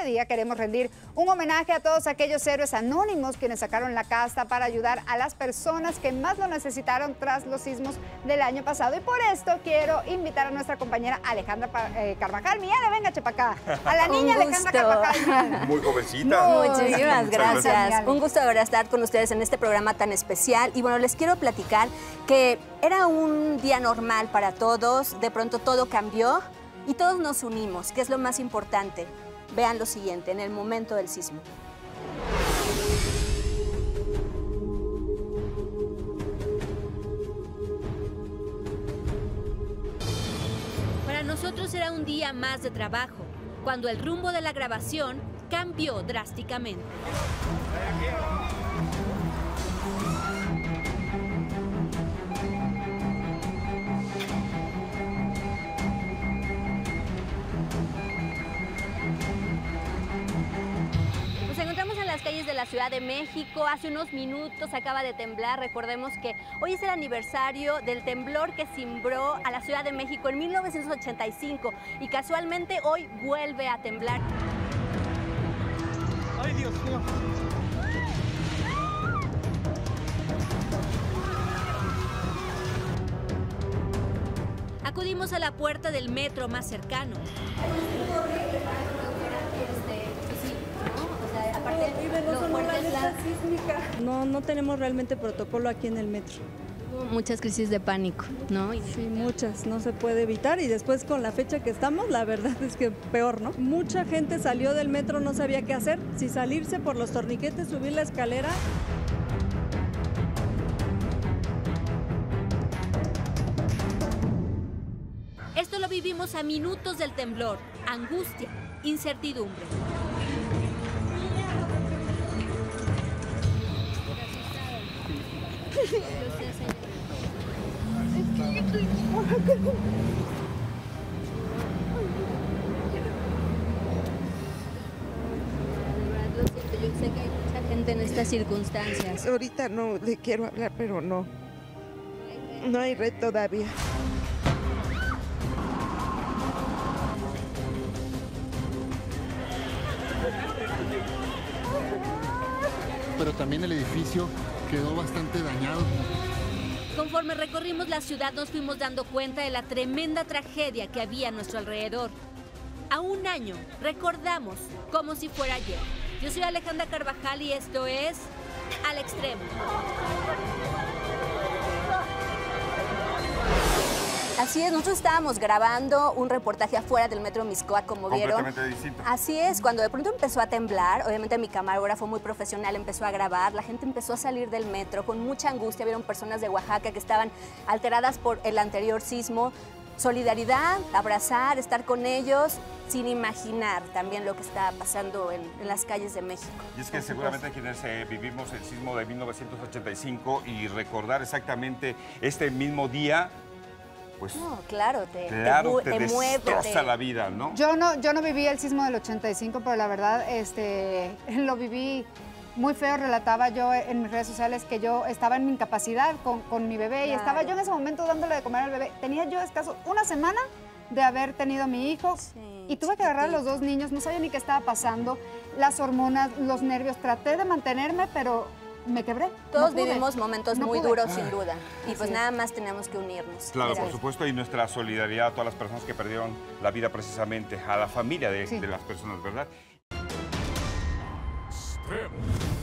día queremos rendir un homenaje a todos aquellos héroes anónimos quienes sacaron la casta para ayudar a las personas que más lo necesitaron tras los sismos del año pasado. Y por esto quiero invitar a nuestra compañera Alejandra Carvajal. Miele, venga, chepa acá. A la niña Alejandra Carvajal. Muy jovencita. Muchísimas gracias. Un gusto de verdad estar con ustedes en este programa tan especial. Y bueno, les quiero platicar que era un día normal para todos. De pronto todo cambió y todos nos unimos, que es lo más importante. Vean lo siguiente, en el momento del sismo. Para nosotros era un día más de trabajo, cuando el rumbo de la grabación cambió drásticamente. Nos encontramos en las calles de la Ciudad de México. Hace unos minutos acaba de temblar. Recordemos que hoy es el aniversario del temblor que cimbró a la Ciudad de México en 1985 y casualmente hoy vuelve a temblar. ¡Ay, Dios mío! Acudimos a la puerta del metro más cercano. No tenemos realmente protocolo aquí en el metro. Muchas crisis de pánico, ¿no? Sí, muchas, no se puede evitar y después con la fecha que estamos, la verdad es que peor, ¿no? Mucha gente salió del metro, no sabía qué hacer, si salirse por los torniquetes, subir la escalera. Esto lo vivimos a minutos del temblor, angustia, incertidumbre. Yo sé que hay mucha gente en estas circunstancias. Ahorita no le quiero hablar, pero no hay red todavía. Pero también el edificio quedó bastante dañado. Conforme recorrimos la ciudad nos fuimos dando cuenta de la tremenda tragedia que había a nuestro alrededor. A un año recordamos como si fuera ayer. Yo soy Alejandra Carvajal y esto es Al Extremo. Así es, nosotros estábamos grabando un reportaje afuera del metro Mixcoac, como vieron. Completamente distinto. Así es, cuando de pronto empezó a temblar, obviamente mi camarógrafo muy profesional empezó a grabar, la gente empezó a salir del metro con mucha angustia, vieron personas de Oaxaca que estaban alteradas por el anterior sismo. Solidaridad, abrazar, estar con ellos, sin imaginar también lo que está pasando en las calles de México. Y es que seguramente quienes vivimos el sismo de 1985 y recordar exactamente este mismo día, pues no, claro, te destroza la vida, ¿no? Yo no viví el sismo del 85, pero la verdad lo viví muy feo. Relataba yo en mis redes sociales que yo estaba en mi incapacidad con mi bebé, claro. Y estaba yo en ese momento dándole de comer al bebé. Tenía yo escaso una semana de haber tenido a mi hijo, sí, y tuve que agarrar a los dos niños, no sabía ni qué estaba pasando, las hormonas, los nervios, traté de mantenerme, pero me quebré. Todos vivimos momentos muy duros, sin duda. Y pues nada más tenemos que unirnos. Claro, por supuesto, y nuestra solidaridad a todas las personas que perdieron la vida precisamente, a la familia de las personas, ¿verdad?